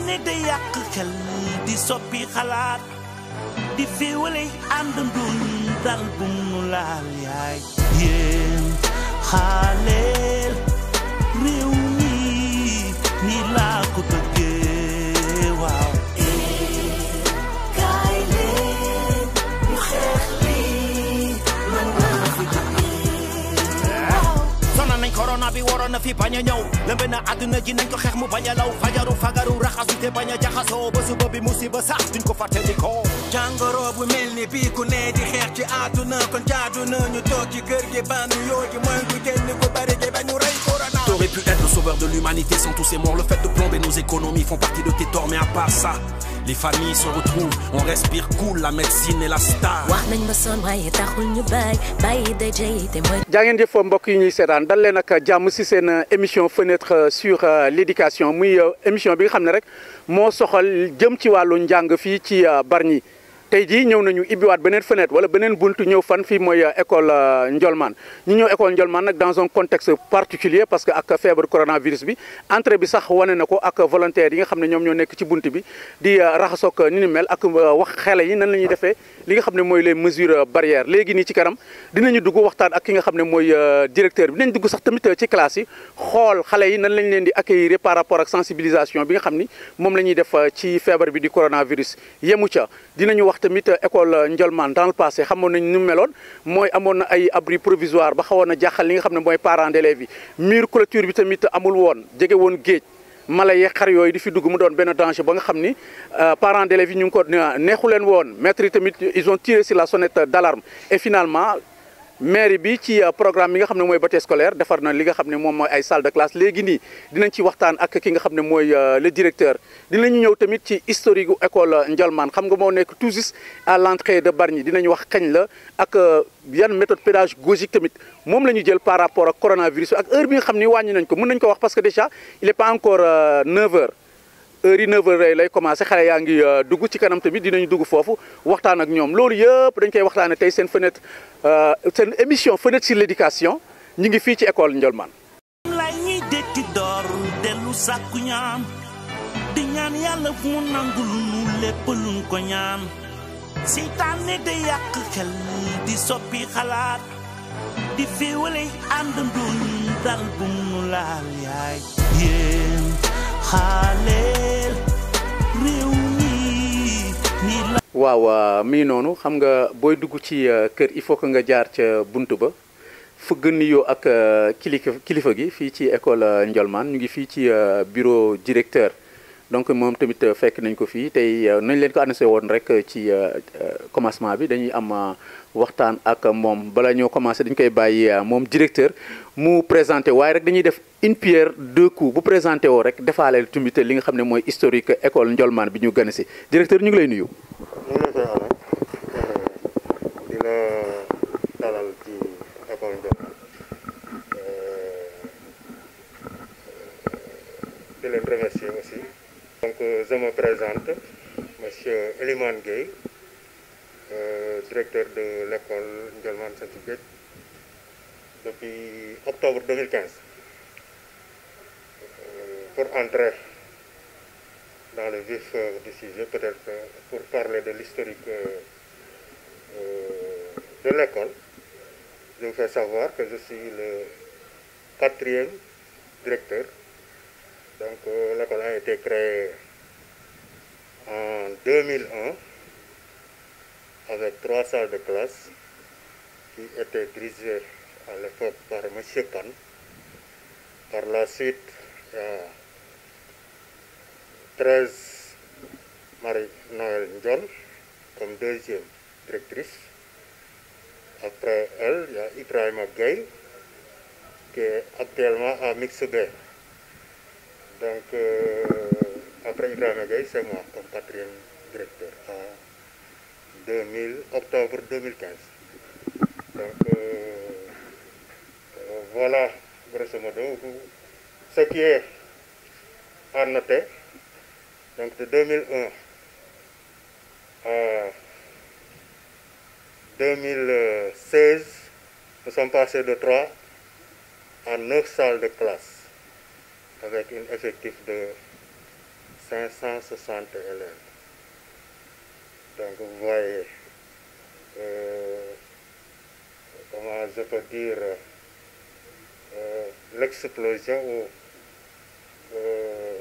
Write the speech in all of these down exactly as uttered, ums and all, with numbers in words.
seytaane day yàq xel di soppi xalaat di féewale àndandoo dal bu mu laal yaay yéen xaaleel réew mi ni laa ko bëggee waaw kaay leen ñu xeex lii man maa fi sonal nañ corona bi waroon na fi bañ a ñëw lëmbe na àdduna ji nañ ko xeex mu bañ a law fajaru fagaru raxasu te bañ a jaxasoo ba suba bi musiba sax duñ ko fàttali ko jàngoro bu mel ni bii ku ne di xeex ci àdduna kon jaadu na ñu toog ci kër gi bandu yoo ji mooy du génn ko bari gi ba ñu rey corona. T'aurais pu être le sauveur de l'humanité sans tous ces morts. Le fait de plomber nos économies font partie de tes torts, mais à part ça les familles se retrouvent, on respire cool, la médecine est la star. wax nañ ba sonn waaye taxul ñu bàyyi bàyyi daje yi te mooy. jaa ngeen jëf mbokk yi ñuy seetaan dal leen ak jàmm si seen émission fenêtre sur l'éducation muy émission bi nga xam ne rek moo soxal jëm ci wàllu njàng fii ci Bargny tey jii ñëw nañu ibbiwaat beneen fenêtre wala beneen buntu ñëw fan fii mooy école Ndiolmane ñu ñëw école Ndiolmane nag dans un contexte particulier parce que ak feebar coronavirus bi entrée bi sax wane na ko ak volontaires yi nga xam ne ñoom ñoo nekk ci bunt bi di raxasoog ni ni mel ak wax xale yi nan la ñuy defee li nga xam ne mooy les mesures barrières léegi nii ci kanam dinañu dugg waxtaan ak ki nga xam ne mooy directeur bi dinañ dugg sax tamit ci classe yi xool xale yi nan lañ leen di accueillir par rapport ak sensibilisation bi nga xam ni moom la ñuy def ci feebar bi di coronavirus yemu ca dinañu wax tamit école Ndiolmane dans le passé xamoon nañ nu meloon mooy amoon na ay abri provisoire ba xawoon na jaaxal li nga xam ne mooy parents d'élèves yi mur clôture bi tamit amul woon jege woon géej mala yee xar yooyu di fi dugg mu doon benn danger ba nga xam ni parents d'élèves yi ñu ngi ko neexu leen woon maîtres yi tamit ils ont tiré sur la sonnette d'alarme et finalement mairie bi ci programme bi nga xam ne mooy bâtiment scolaire defar na li nga xam ne moom mooy ay salle de classe léegi nii dinañ ci waxtaan ak ki nga xam ne mooy le directeur dinañu ñëw tamit ci historique gu école Ndiolmane xam nga moo nekk tout juste à l'entrée de Bargny dinañu wax kañ la ak yan méthode pédagogique tamit moom la ñu jël par rapport ak coronavirus ak heure bi nga xam ni wàññi nañ ko mën nañ ko wax parce que déjà il est pas encore neuf heures heure yi neuf heures lay commencé xale yaa ngi dugg ci kanam tamit dinañu dugg foofu waxtaan ak ñoom loolu yëpp dañ koy waxtaane tey seen fenêtre seen émission fenêtre sur l'éducation ñu ngi fii ci école Ndiolmane. lay ñuy dekki door dellu sàkku ñaan di ñaan yàlla mu nangul nu lépp luñ ko ñaan seytaane day yàq xel di soppi xalaat di féewale àndandoo dal bu mu laal yaay yéen xaaleel réew mi ni la waaw mii noonu xam nga booy dugg ci kër il faut que nga jaar ca buntu ba fëgg nuyoo ak kilifa kilifa gi fii ci école Ndiolmane ñu ngi fii ci bureau directeur donc moom tamit fekk nañ ko fii tey nañ leen ko annoncé woon rek ci commencement bi dañuy am waxtaan ak moom bala ñoo commencé dañ koy bàyyi moom directeur mu présenté waaye rek dañuy def une pierre deux coups bu présenté woo rek defaaleel tamit li nga xam ne mooy historique école Ndiolmane bi ñu gën si directeur ñu ngi lay nuyu. ñu ngi lay koy amee di la dalal ci école Ndiolmane di leen remercier aussi. Donc je me présente, monsieur Elimane Gueye, euh, directeur de l'école Ndiolmane Saint-Guède depuis octobre deux mille quinze. Euh, pour entrer dans le vif euh, du sujet, peut-être euh, pour parler de l'historique euh, euh, de l'école, je vous fais savoir que je suis le quatrième directeur. Donc euh, l'école a été créée en deux mille un avec trois salles de classe qui étaient dirigées à l'époque par M. Pan. Par la suite, il y a Thérèse Marie-Noël Ndiol comme deuxième directrice. Après elle, il y a Ibrahima Gueye qui est actuellement à Mixubé. Donc, euh, après Ibrahima Gueye, c'est moi comme quatrième directeur en deux mille, octobre deux mille quinze. Donc, euh, euh, voilà, grosso modo, ce qui est à noter. Donc, de deux mille un à deux mille seize, nous sommes passés de trois à neuf salles de classe, avec un effectif de cinq cent soixante élèves. Donc vous voyez, euh, comment je peux dire, euh, l'explosion ou euh,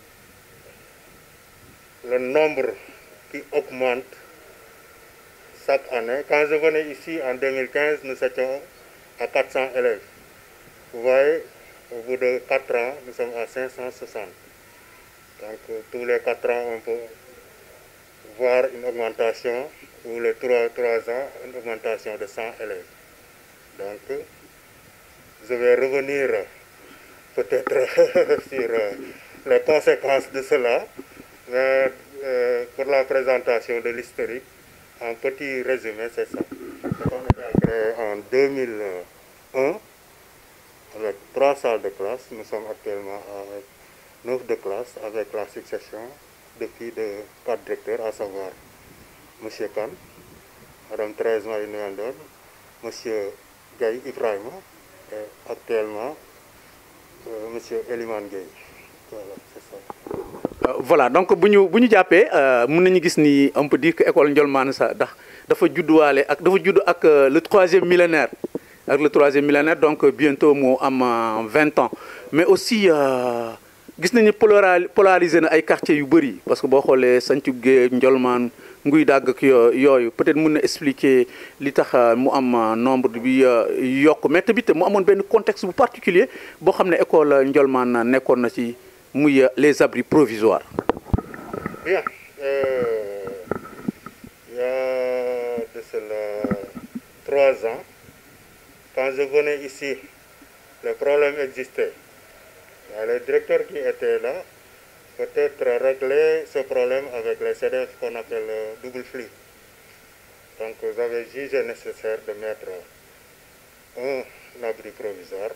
le nombre qui augmente chaque année. Quand je venais ici en deux mille quinze, nous étions à quatre cents élèves. Vous voyez, au bout de quatre ans, nous sommes à cinq cent soixante. Donc euh, tous les quatre ans, on peut voir une augmentation, ou les trois, trois ans, une augmentation de cent élèves. Donc, je vais revenir peut-être sur euh, les conséquences de cela, mais euh, pour la présentation de l'historique, en petit résumé, c'est ça. On est créé en deux mille un, avec trois salles de classe. Nous sommes actuellement avec neuf de classe, avec la succession depuis de quatre directeurs, à savoir M. Khan, Mme Thérèse Marie Nguyen, M. Gaye Ibrahima et actuellement euh, M. Eliman Gaye. Voilà, c'est ça. Euh, voilà donc bu ñu bu ñu jàppee mën nañu gis ni on peut dire que école Ndiolmane sa ndax dafa judduwaale ak dafa judd ak le troisième millénaire ak le troisième millénaire donc bientôt moo am vingt ans mais aussi. Euh, gis nañu polariser na ay quartiers yu bëri parce que boo xoolee Santhiou Gueye Ndiolmane Nguy Dagg ak yooyu peut-être mën na expliquer li tax mu am nombre bi yokk mais tamit mu amoon benn contexte bu particulier boo xam ne école Ndiolmane nekkoon na ci muy les abris provisoires. Bien, euh, il y a de cela trois ans, quand je venais ici, le problème existait. Le directeur qui était là peut-être régler ce problème avec les C D F qu'on appelle double flux. Donc vous avez jugé nécessaire de mettre un abri provisoire.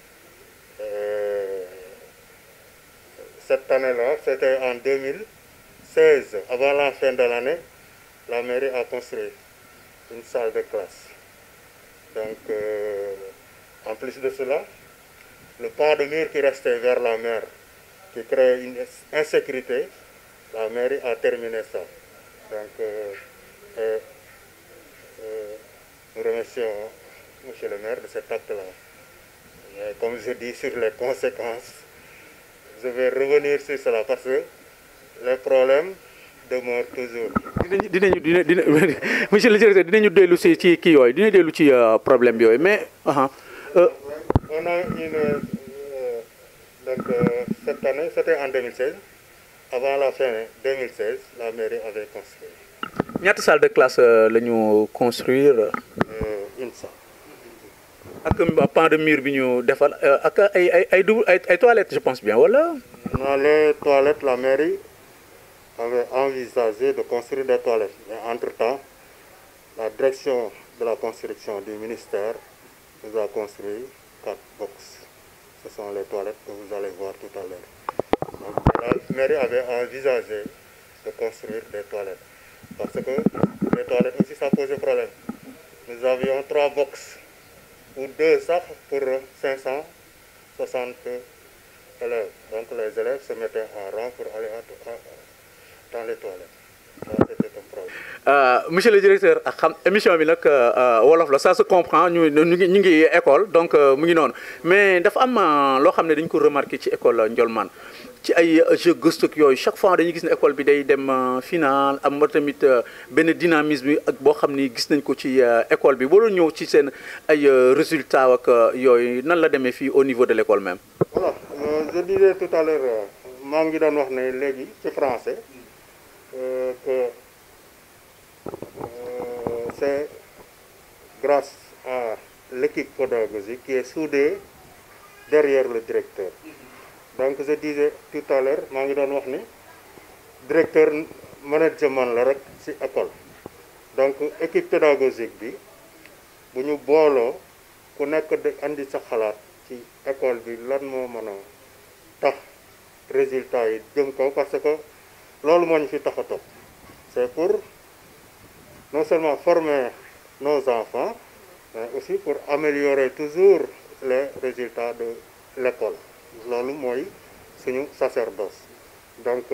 Et cette année-là, c'était en deux mille seize, avant la fin de l'année, la mairie a construit une salle de classe. Donc euh, en plus de cela, le pan de mur qui restait vers la mer, qui créait une insécurité, la mairie a terminé ça. Donc, euh, et, euh, nous remercions M. le maire de cet acte-là. Comme je dis sur les conséquences, je vais revenir sur cela parce que les problèmes demeurent toujours. dinañu dinañu dina monsieur le directeur dinañu dellu si ci kii yooyu dinañu dellu ci problème yooyu mais. Euh, on a une euh, donc euh, cette année, c'était en deux mille seize. Avant la fin deux mille seize, la mairie avait construit. ñaata salle de classe la ñu construire. Euh, une salle. ak pan de mur bi ñu defal ak ay ay ay double ay ay toilettes je pense bien wala. Dans les toilettes, la mairie avait envisagé de construire des toilettes. Mais entre-temps, la direction de la construction du ministère nous a construit quatre boxes. Ce sont les toilettes que vous allez voir tout à l'heure. Donc la mairie avait envisagé de construire des toilettes. Parce que les toilettes aussi, ça posait problème. Nous avions trois boxes ou deux sacs pour cinq cent soixante élèves. Donc les élèves se mettaient en rang pour aller à, à, dans les toilettes. Ça, c'était un problème. Euh, monsieur le directeur xam émission bi nag wolof la ça se comprend ñu ñu ngi ñu ngi école donc mu ngi noonu mais dafa am loo xam ne dañu ko remarqué ci école Ndiolmane ci ay jeux gëstu ak yooyu chaque fois dañuy gis ne école bi day dem final am ba tamit benn dynamisme ak boo xam ni gis nañ ko ci école bi boo doon ñëw ci seen ay résultats ak yooyu nan la demee fii au niveau de l' école même. Voilà, euh, je disais tout à l'heure maa ngi doon wax ne léegi ci français euh, que. Euh, c'est grâce à l'équipe pédagogique qui est soudée derrière le directeur. Donc je disais tout à l'heure, maa ngi doon wax ni directeur management la rek ci école. Donc équipe pédagogique bi bu ñu booloo ku nekk di andi sa xalaat ci école bi lan moo mën a tax résultat yi jëm kaw parce que loolu moo ñu fi tax a toog. C'est pour non seulement former nos enfants, mais aussi pour améliorer toujours les résultats de l'école. Loolu mooy suñu sacerdoce. donc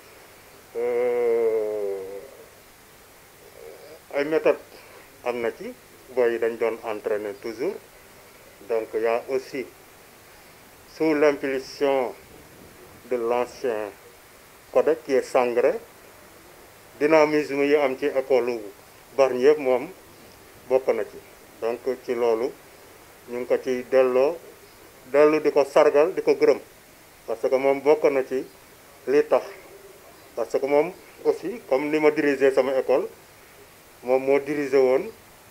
ay méthode am na ci boy yi dañ doon entraîner toujours donc il y a aussi sous l'impulsion de l'ancien codec qui est Sangaré dynamisme yi am ci école Bargny yëpp moom bokk na ci donc ci loolu ñu ngi ko ci delloo dellu di ko sargal di ko gërëm parce que moom bokk na ci li tax parce que moom aussi comme ni ma diriger sama école moom moo diriger woon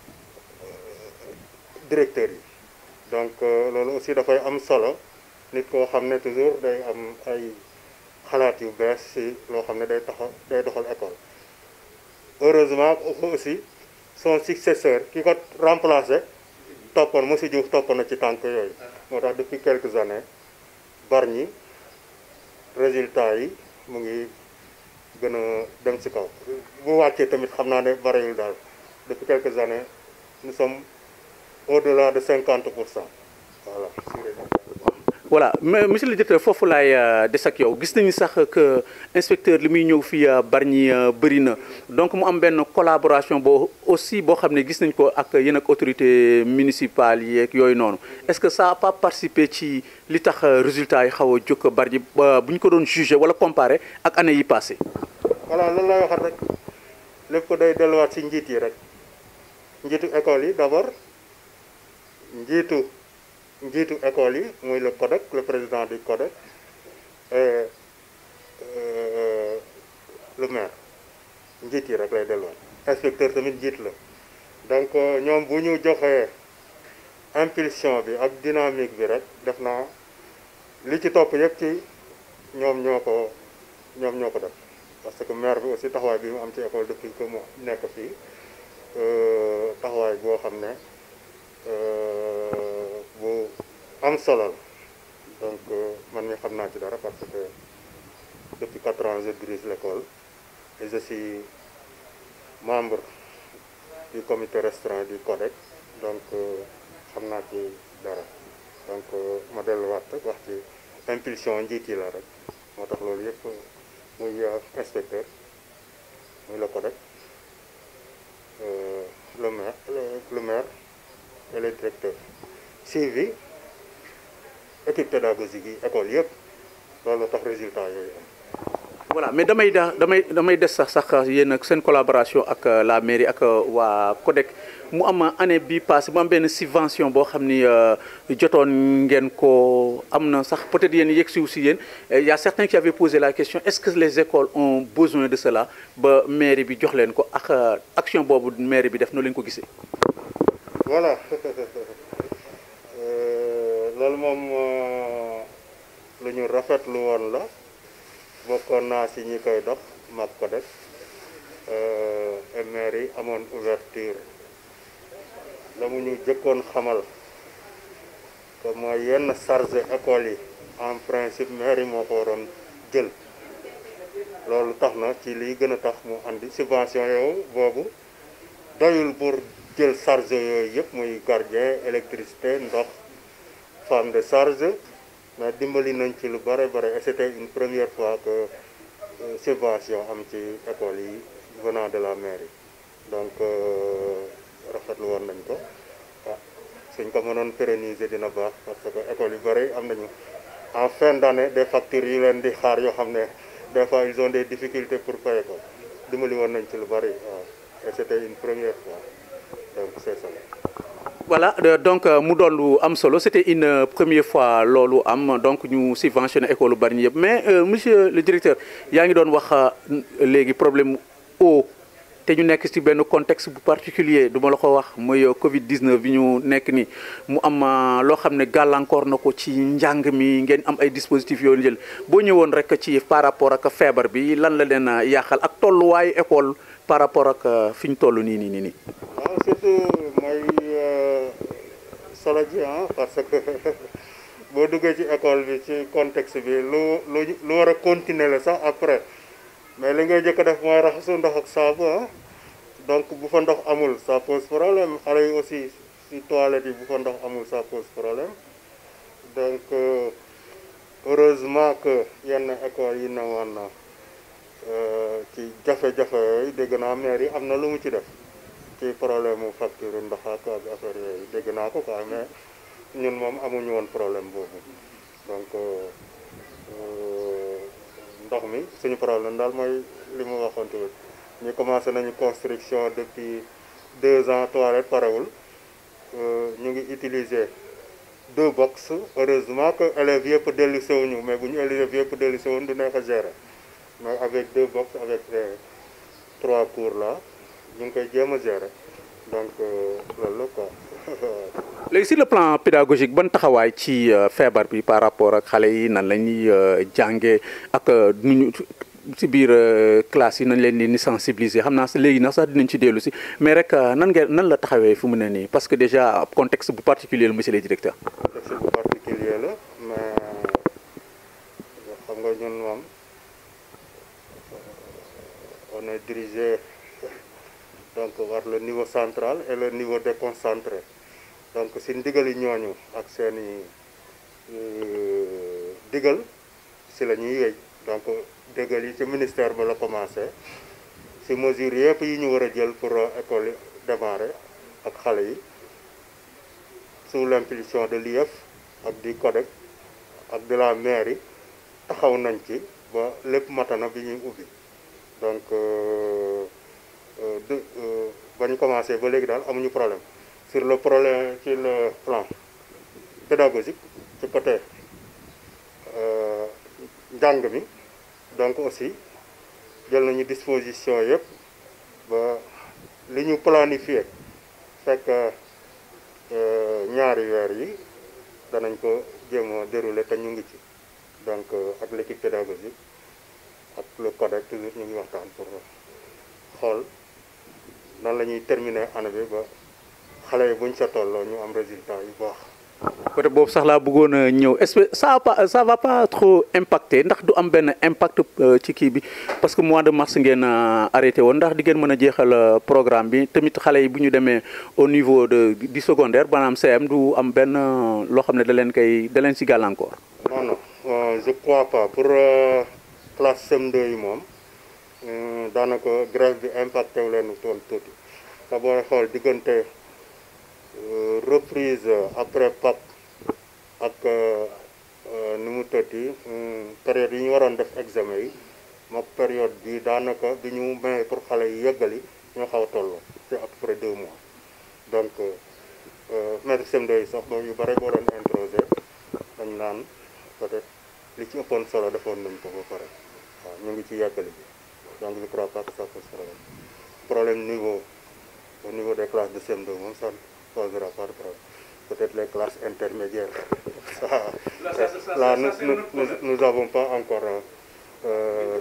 directeur yi donc loolu aussi dafay am solo nit koo xam ne toujours day am ay xalaat yu bees si loo xam ne day taxaw day doxal école heureusement aussi son successeur ki ko remplacé toppoon monsieur Diouf toppoon na ci tànk yooyu moo tax depuis quelques années Bargny résultat yi mu ngi gën a dem ci kaw bu wàccee tamit xam naa ne bariwul daal depuis quelques années nous sommes au-delà de cinquante pour cent voilà. voilà mais monsieur le directeur foofu laay des ak yow gis nañu sax que inspecteur li muy ñëw fii Bargny bëri na donc mu am benn collaboration boo aussi boo xam ne gis nañ ko ak yéen ak autorités municipales yi ak yooyu noonu est-ce que ça a pas participé ci li tax résultat yi xaw a jóg Bargny bu ñu ko doon jugé wala comparé ak année yi passé voilà loolu lay waxat rek lépp ko day delluwaat ci njiit yi rek njiitu école yi d'abord njiitu njiitu école yi muy le codec le président du codec et euh, le maire njiit yi rek lay delluwaat inspecteur tamit njiit la donc ñoom bu ñu joxee impulsion bi ak dynamique bi rek def naa li ci topp yëpp ci ñoom ñoo ko ñoom ñoo ko def parce que maire bi aussi taxawaay bi mu am ci école depuis que mu nekk fii taxawaay boo xam ne bu am solo la donc man mi xam naa ci dara parce que depuis quatre ans je dirige l'école et je suis membre du comité restreint du codec donc xam naa ci dara donc ma delluwaat rek wax ci impulsion njiit yi la rek moo tax loolu yëpp muy inspecteur muy le codec le maire le maire et le directeur suivi équipe pédagogique yi école yëpp loolu tax résultat yooyu am. voilà mais damay da damay damay des sax sax yéen ak seen collaboration ak la mairie ak waa codec mu am année bi passé mu am benn subvention boo xam ni jotoon ngeen ko am na sax peut-être yéen yegg si aussi yéen y a certains qui avaient posé la question est-ce que les écoles ont besoin de cela ba mairie bi jox leen ko ak action boobu mairie bi def noo leen ko gisee. voilà loolu moom lu ñu rafetlu woon la bokkoon naa si ñi koy dox mag ko def maire yi amoon ouverture la mu ñu jëkkoon xamal que mooy yenn charge école yi en principe maire yi moo ko waroon jël loolu tax na ci liy gën a tax mu andi subvention yow boobu doyul pour jël charge yooyu yëpp muy gardien électricité ndox femme de charge mais dimbali nañ ci lu bare bare et c'était une première fois que subvention am ci école yi venant de la mairie donc rafetlu woon nañ ko ah suñ ko mënoon pérenniser dina baax parce que école yu bare am nañu en fin d'année des factures yu leen di xaar yoo xam ne des fois ils ont des difficultés pour payer ko dimbali woon nañ ci lu bari waaw et c'était une première fois donc c'est ça. voilà donc mu doon lu am solo c'était une première fois loolu am donc ñu subventionné école Bargny yëpp mais monsieur le directeur yaa ngi doon wax léegi problème eau te ñu nekk ci benn contexte bu particulier du ma la ko wax mooy Covid dix-neuf bi ñu nekk ni mu am loo xam ne gàllankoor na ko ci njàng mi ngeen am ay dispositifs yoo jël boo ñëwoon rek ci par rapport ak feebar bi lan la leen yàqal ak tolluwaayu école par rapport ak fi ñu toll nii nii nii nii. waaw surtout mooy solo ji ah parce que boo duggee ci école bi ci contexte bi lu lu lu war a continuer la sax après mais li ngay jëkk a def mooy raxasu ndox ak saabu ah donc bu fa ndox amul ça pose problème xale yi aussi ci toilette yi bu fa ndox amul ça pose problème donc heureusement que yenn école yi ne woon na ci jafe-jafe yooyu dégg naa maire yi am na lu mu ci def ci problème mu facture ndox ak affaire yooyu dégg naa ko quoi mais ñun moom amuñu woon problème boobu donc ndox mi suñu problème daal mooy li mu waxoon tamit ñu commencé nañu construction depuis deux ans toilette parewul ñu ngi utiliser deux box heureusement que élèves yëpp dellu sewuñu mais bu ñu élèves yëpp dellu sewuñu du neex a gérer mais avec deux box avec les trois cours là ñu ngi koy jéem a gérer donc loolu la quoi. léegi sur le plan pédagogique ban taxawaay ci feebar bi par rapport ak xale yi nan la ñuy jàngee ak nu ñu si biir classe yi nañ leen di sensibiliser xam naa si léegi nag sax dinañ ci dellu si mais rek nan ngeen nan la taxawee fu mu ne nii parce que déjà contexte bu particulier la monsieur le directeur. contexte bu particulier la mais xam nga ñun moom on est dirigé donc vers le niveau central et le niveau déconcentré donc si ndigali ñooñu ak seen i digal si la ñuy yëy donc digal yi ci ministère ba la commencé si mesure yëpp yi ñu war a jël pour école yi démarrer ak xale yi sous l'impulsion de l'I F ak du CODEC ak de la mairie taxaw nañ ci ba lépp matana bi ñuy ubbi donc de ba ñu commencé ba léegi daal amuñu problème sur le problème ci le plan pédagogique ci côté njàng mi donc aussi jël nañu disposition yëpp ba li ñu planifié fekk ñaari weer yi danañ ko jéem a dérouler te ñu ngi ci donc ak l'équipe pédagogique ak le CODEC toujours ñu ngi waxtaan pour xool nan la ñuy terminer année bi ba xale yi buñ sa tolloo ñu am résultat yu baax. côté boobu sax laa bëggoon a ñëw est-ce que ça va ça va pas trop impacter ndax du am benn impact ci kii bi parce que mois de mars ngeen arrêté woon ndax di ngeen mën a jeexal programme bi tamit xale yi bu ñu demee au niveau de du secondaire maanaam C M du am benn loo xam ne da leen koy da leen si gàllankoor. non non je crois pas pour classe C M deux yi moom daanaka grève bi impacté wu leen toon tuuti te booy xool diggante. reprise après P A P ak nu mu tëddi période yi ñu waroon def examen yi moom période bi daanaka bi ñu may pour xale yi yeggali ñoo xaw a tolloo ci à peu près deux mois donc maître C M deux yi sax ba yu bare boo doon introsé dañ naan peut-être li ci ëppoon solo defoon nañ ko ba pare waaw ñu ngi ci yeggali bi donc je crois pas que ça pose problème problème niveau au niveau des classes de C M deux moom sax posera pas de problème. Peut-être les classes intermédiaires. Ça, là, nous nous, nous, nous avons pas encore. Euh,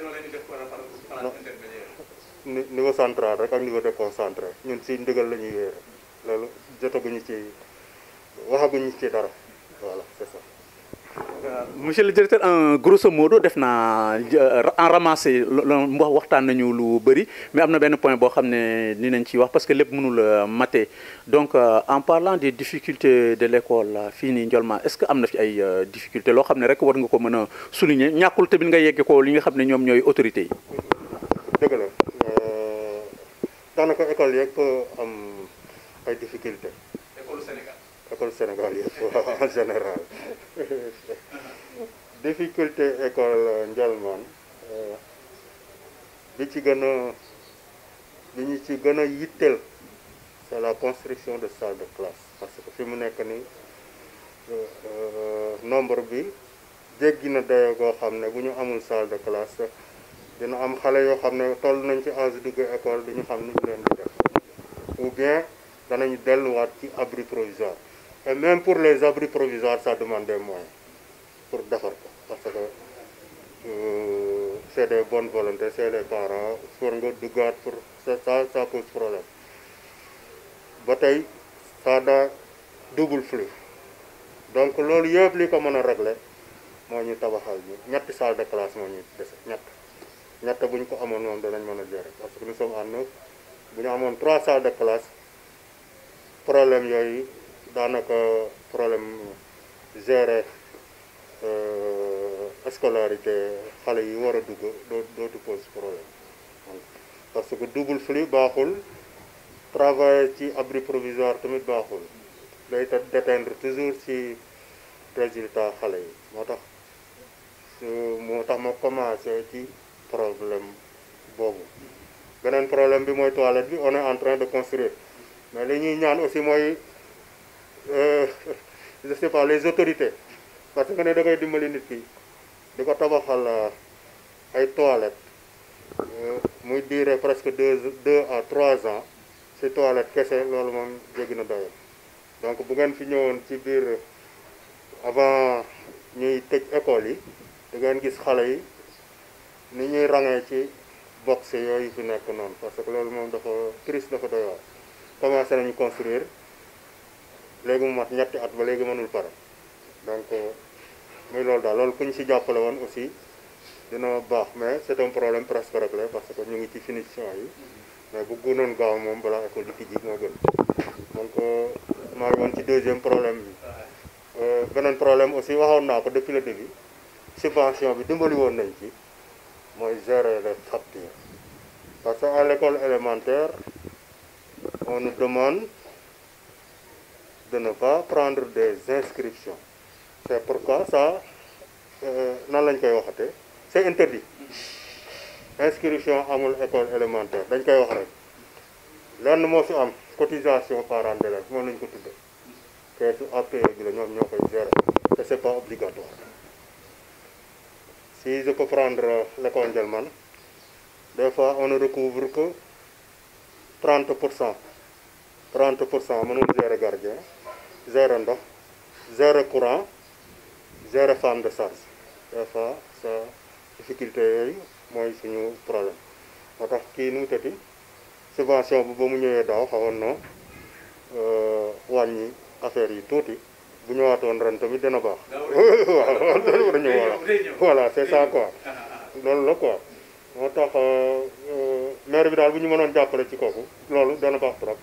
non, niveau central rek ak niveau déconcentré ñun si ndigal la ñuy wéer loolu jotaguñu ci waxaguñu ci dara voilà c'est ça. monsieur le directeur en grosso modo def naa en ramassé wax waxtaan nañu lu bëri mais am na benn point boo xam ne ni nañ ci wax parce que lépp mënul maté donc en parlant des difficultés de l'école fii nii Ndiolmane est-ce que am na fi ay difficultés loo xam ne rek war nga ko mën a souligner ñàkkul tamit nga yegge ko li nga xam ne ñoom ñooy autorités yi. dëgg la daanaka école yeeg am ay difficultés. école Sénégal. école Sénégal yëpp waaw en général difficulté école Ndiolmane bi ci gën a bi ñu ci gën a yitteel c'est la construction de salles de classe parce que fi mu nekk ni nombre bi jéggi na dayo goo xam ne bu ñu amul salle de classe dina am xale yoo xam ne toll nañ ci âge dugg école di ñu xam ni ñu leen di def ou bien danañu delluwaat ci abri provisoire et même pour les abris provisoires ça demande des moyens pour defar ko parce que euh, c'est des bonnes volontés c'est les parents pour nga duggaat pour ça ça pose problème ba tey ça da double flux donc loolu yëpp li ko mën a régler moo ñu tabaxal ñu ñetti salle de classe moo ñu dese ñett ñett bu ñu ko amoon moom danañ mën a gérer parce que nous sommes en neuf bu ñu amoon trois salles de classe problème yooyu daanaka problème gérer scolarité xale yi war a dugg doo dootu pose problème parce que double flux baaxul travailler ci abri provisoire tamit baaxul day ta déteindre toujours ci résultat xale yi moo tax moo tax ma commencé ci problème boobu beneen problème bi mooy toilette bi on est en train de construire mais li ñuy ñaan aussi mooy je sais pas les autorités parce que ne da ngay dimbali nit ki di ko tabaxal ay toilettes muy durer presque deux deux à trois ans ci toilette kese loolu moom jéggi na doyal donc bu ngeen fi ñëwoon ci biir avant ñuy tëj école yi da ngeen gis xale yi ni ñuy rangee ci box yooyu fi nekk noonu parce que loolu moom dafa triste dafa doy waar commencé nañu construire léegi mu mat ñetti at ba léegi mënul pare donc muy loolu daal loolu ku ñu ci jàppale woon aussi dina baax mais c'est un problème presque réglé parce que ñu ngi ci finition yi mais bu gënoon gaaw moom balaa école di tijji moo gën donc maa ngi woon ci deuxième problème bi beneen problème aussi waxoon naa ko depuis le début subvention bi dimbali woon nañ ci mooy gérer les factures parce que à l'école élémentaire on nous demande de ne pas prendre des inscriptions c'est pourquoi ça nan lañ koy waxatee c'est interdit inscription amul école élémentaire dañ koy wax rek lenn moo fi am cotisation parents d'élèves moom lañ ko tudde keesu A P E bi la ñoom ñoo koy gérer te c'est pas obligatoire si je peux prendre l'école Ndielmane des fois on ne recouvre que trente pour cent trente pour cent mënul gérer gardien gérer ndox gérer courant gérer femme de charge des fois sa difficulté yooyu mooy suñu problème moo tax kii nu mu tëddi subvention bu ba mu ñëwee daaw xawoon na wàññi affaire yi tuuti bu ñëwaatoon ren tamit dina baax waaw dañu voilà voilà c'est ça quoi loolu la quoi moo tax maire bi daal bu ñu mënoon jàppale ci kooku loolu dana baax trop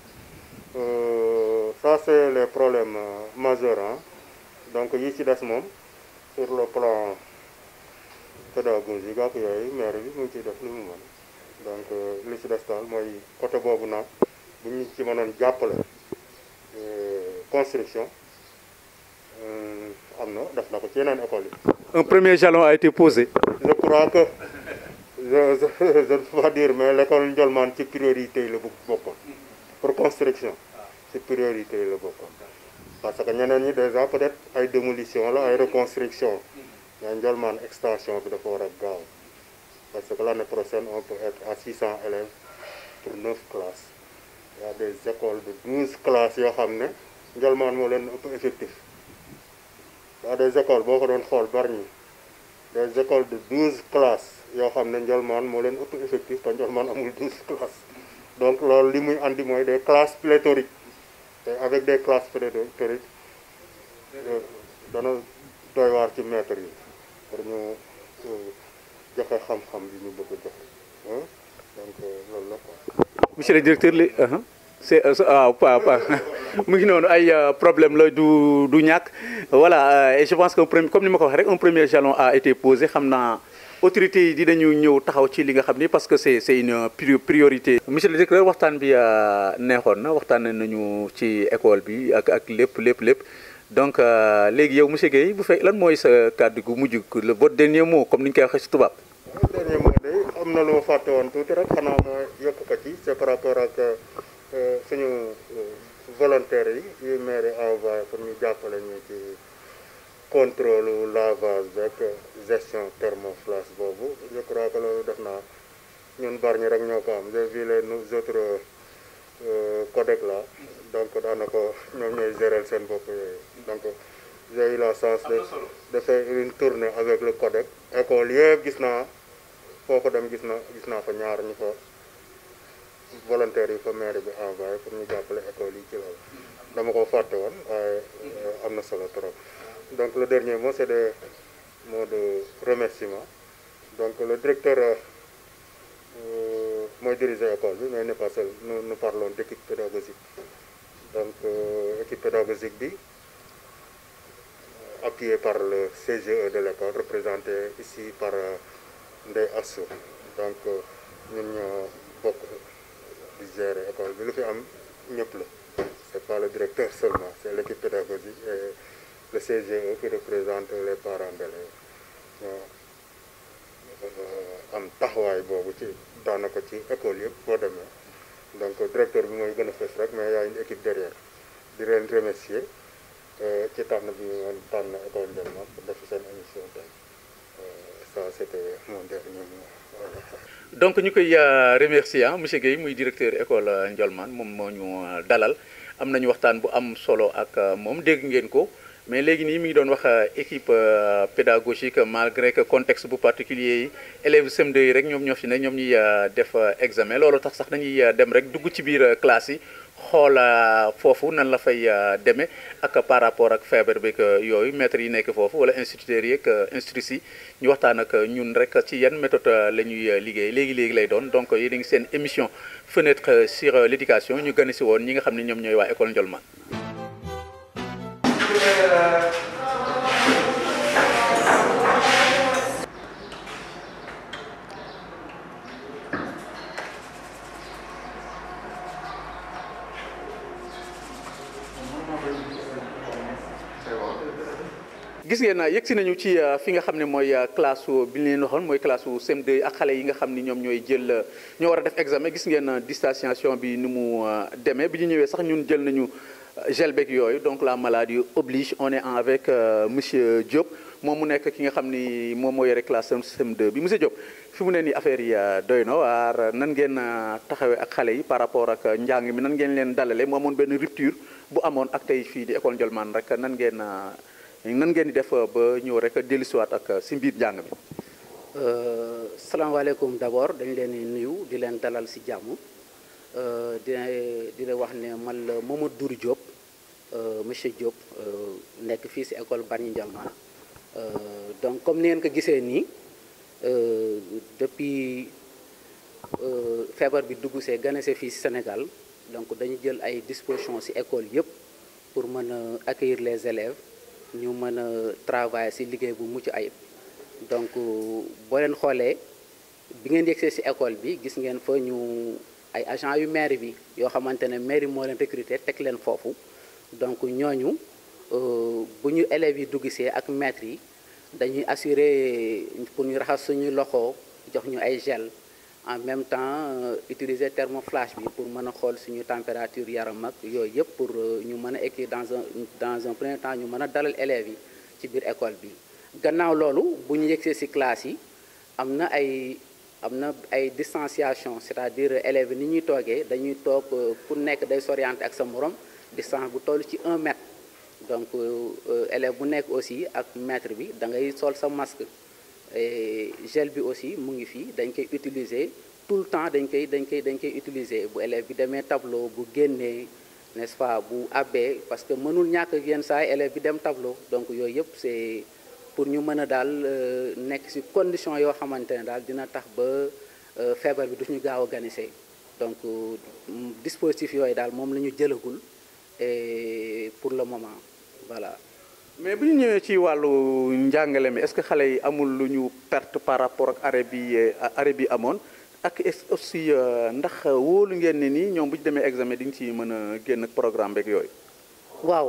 ça c'est les problèmes majeurs hein donc yi ci des moom sur le plan pédagogique ak yooyu maire bi mu ngi ciy def li mu mën donc li ci des daal mooy côté boobu nag bu ñu ci mënoon jàppale construction am na def na ko ci yeneen école yi. Un premier jalon a été posé. Je crois que je je je ne peux pas dire mais l'école Ndiolmane ci priorité yi la bokkoon pour construction ci priorité yi la bokkoon parce que ñeneen ñi déjà peut-être ay démolition la ay reconstruction mais Ndiolmane extension bi dafa war a gaaw parce que l'année prochaine on peut être à six cents élèves pour neuf classes il y a des écoles de douze classes yoo xam ne Ndiolmane moo leen ëpp effectif il y a des écoles boo ko doon xool Bargny des écoles de douze classes yoo xam ne Ndiolmane moo leen ëpp effectif te Ndiolmane amul douze classes donc loolu li muy andi mooy des classes pléthoriques te avec des classes pléthoriques dana doy waar ci maître yi pour ñu joxe xam-xam bi ñu bëgg a joxe donc loolu la quoi. Monsieur le directeur li c'est waaw pa pa mu ngi noonu ay problème la du du ñàkk voilà et je pense que premier comme ni ma ko waxee rek un premier jalon a été posé xam naa autorités yi dinañu ñëw taxaw ci li nga xam ni parce que c'est c'est une priorité. Monsieur le directeur waxtaan bi neexoon na waxtaan nañu ci école bi ak ak lépp lépp lépp donc léegi yow monsieur Guèye bu fekk lan mooy sa kàddu gu mujj le votre dernier mot comme ni ñu koy waxee ci tubaab. dernier mot de am na lu ma fàtte woon tuuti rek xanaa ma yokk ko ci c'est par rapport ak suñu volontaires yi yu maire envoyé pour ñu jàppale ñu ci contrôle lavage beeg gestion thermoflash boobu je crois que loolu def naa ñun Bargny rek ñoo ko am j'ai vu les autres codec là donc daanaka ñoom ñooy gérer seen bopp yooyu donc j'ai eu la chance de de faire une tournée avec le codec école yëpp gis naa foo ko dem gis na gis naa fa ñaar ñu fa volontaires yi fa maire bi envoyé pour ñu jàppale école yi ci loolu dama ko fàtte woon waaye am na solo trop donc le dernier mot c'est des mots de remerciement donc le directeur euh, mooy diriger école bi mais n'est pas seul nous nous parlons d'équipe pédagogique donc euh, équipe pédagogique bi appuyé par le C G E de l'école, représenté ici par Ndeye Assou. Donc ñun ñoo bokk di gérer école bi lu fi am ñëpp la. C'est pas le directeur seulement, c'est l'équipe pédagogique et le C G E qui représente les parents d'élèves. ñoo am taxawaay boobu ci daanaka ci école yëpp boo demee donc directeur bi mooy gën a fës rek mais y a une équipe derrière di leen remercier ci tànn bi ñu tànn école Ndiolmane pour def seen émission tey ça c'était mon dernier mot. donc ñu koy remercier monsieur Guèye muy directeur école Ndiolmane moom moo ñu dalal am nañu waxtaan bu am solo ak moom dégg ngeen ko. mais léegi nii mi ngi doon wax équipe pédagogique malgré que contexte bu particulier yi élèves C M deux yi rek ñoom ñoo fi ne ñoom ñuy def examen loolu tax sax dañuy dem rek dugg ci biir classe yi xool foofu nan la fay demee ak par rapport ak feebar beeg yooyu maîtres yi nekk foofu wala instituteurs yi ak institutrices yi ñu waxtaan ak ñun rek ci yan méthode la ñuy liggéey léegi léegi lay doon donc yéen a ngi seen émission fenêtre sur l'éducation ñu gën si woon ñi nga xam ne ñoom ñooy waa école Ndiolmane. gis ngeen yegg si nañu ci fi nga xam ne mooy classe bi ñu leen waxoon mooy classe C M deux ak xale yi nga xam ni ñoom ñooy jël ñoo war a def examen gis ngeen distanciation bi ni mu demee bi ñu ñëwee sax ñun jël nañu gel beeg yooyu donc la maladie oblige on est en avec monsieur Diop moom mu nekk ki nga xam ni moom moo yore classe C M deux bi monsieur Diop fi mu ne nii affaire yi doy na waar nan ngeen taxawee ak xale yi par rapport ak njàng mi nan ngeen leen dalale mu amoon benn rupture bu amoon ak tey fii di école Ndiolmane rek nan ngeen nan ngeen di def ba ñëw rek dellusiwaat ak si mbir njàng mi. salaamaaleykum d'abord dañ leen di nuyu di leen dalal si jàmm di di la wax ne man la Mamadou Diop monsieur Diop nekk fii si école Bargny Ndiolmane donc comme ni ngeen ko gisee nii depuis feebar bi dugg see gane see fii si Sénégal donc dañu jël ay dispositions si école yëpp pour mën a accueillir les élèves. ñu mën a travailler ci liggéey bu mucc ayib donc boo leen xoolee bi ngeen yegsee ci école bi gis ngeen fa ñu ay agents yu mairie bi yoo xamante ne mairie moo leen recruter teg leen foofu donc ñooñu bu ñu élèves yi duggisee ak maîtres yi dañuy assurer pour ñu raxas suñu loxo jox ñu ay gel en même temps utiliser thermoflash bi pour mën a xool suñu température yaram ak yooyu yëpp pour ñu mën a écrire dans un dans un premier temps ñu mën a dalal élèves yi ci biir école bi. gannaaw loolu bu ñu yegsee ci classe yi am na ay am na ay distanciation c'est-à-dire élèves yi ni ñuy toogee dañuy toog ku nekk day s'orienter ak sa morom distance bu toll ci un mètre donc élève bu nekk aussi ak maître bi da ngay sol sa masque. Et gel bi aussi mu ngi fii dañ koy utiliser tout le temps dañ koy dañ koy dañ koy utiliser bu élève bi demee tableau bu génnee n'est-ce pas bu abbee parce que mënul ñàkk yenn saa yi élève bi dem tableau donc yooyu yëpp c'est pour ñu mën a daal nekk ci condition yoo xamante ne daal dina tax ba feebar bi du ñu gaaw a ganisee donc dispositif yooyu daal moom la ñu jëlagul et pour le moment voilà. mais bu ñu ñëwee ci wàllu njàngale mi est-ce que xale yi amul lu ñu perte par rapport ak arrêt bi arrêt bi amoon ak aussi ndax wóolu ngeen ne nii ñoom bu ñu demee examen di nga ci mën a génn ak programme beeg yooyu. waaw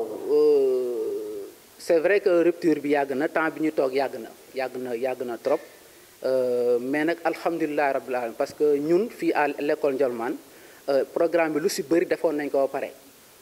c'est vrai que rupture bi yàgg na temps bi ñu toog yàgg na yàgg na yàgg na trop mais nag alhamdulilah rabbil alamin parce que ñun fii à l'école Ndiolmane programme bi lu si bëri defoon nañ ko ba pare.